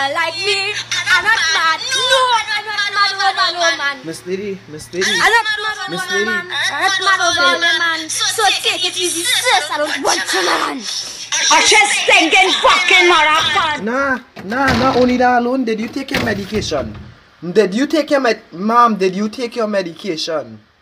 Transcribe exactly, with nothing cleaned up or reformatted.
Like me, I'm not mad. No, I'm not mad over no man. Miss Lady, Miss Lady. I'm not mad over Miss no Lady. man. I'm not mad over no man. So take it easy, sis. I don't want you, man. I just stinking fucking motherfucker. Nah, nah, not only that alone. Did you take your medication? Did you take your med... Mom, did you take your medication?